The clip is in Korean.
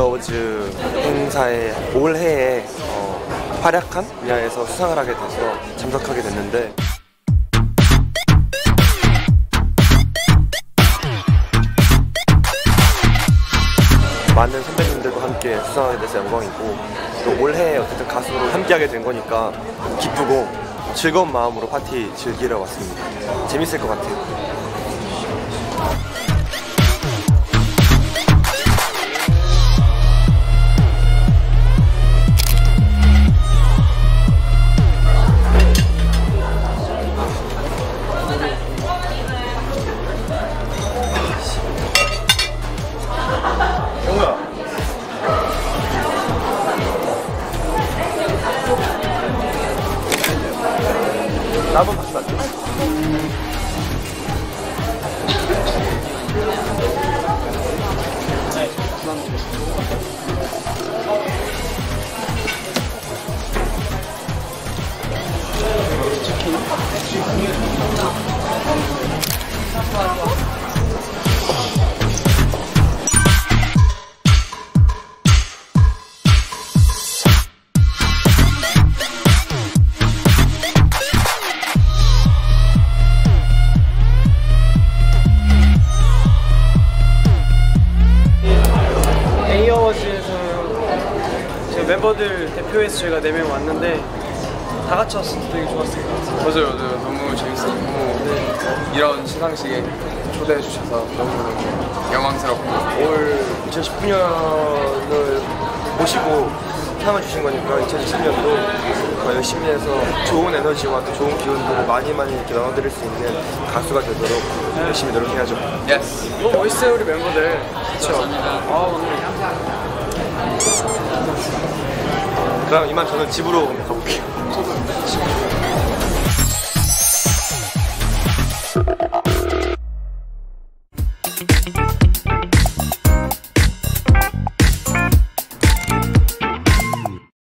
에이어워즈 행사에 올해에 활약한 분야에서 수상을 하게 돼서 참석하게 됐는데, 많은 선배님들과 함께 수상하게 돼서 영광이고, 또 올해 어쨌든 가수로 함께하게 된 거니까 기쁘고 즐거운 마음으로 파티 즐기러 왔습니다. 재밌을 것 같아요. 나도 봤어. 멤버들 대표해서 저희가 4명 왔는데 다 같이 왔을 때 되게 좋았을 것 같아요. 맞아요. 너무 재밌었고, 네. 이런 시상식에 초대해 주셔서 너무 영광스럽고, 올 2019년을 모시고 상을 주신 거니까 2020년도 더 열심히 해서 좋은 에너지와 또 좋은 기운들을 많이 이렇게 나눠드릴 수 있는 가수가 되도록 열심히 노력해야죠. 예스. 너무 멋있어요, 우리 멤버들. 그렇죠. 그럼 이만 저는 집으로 가볼게요.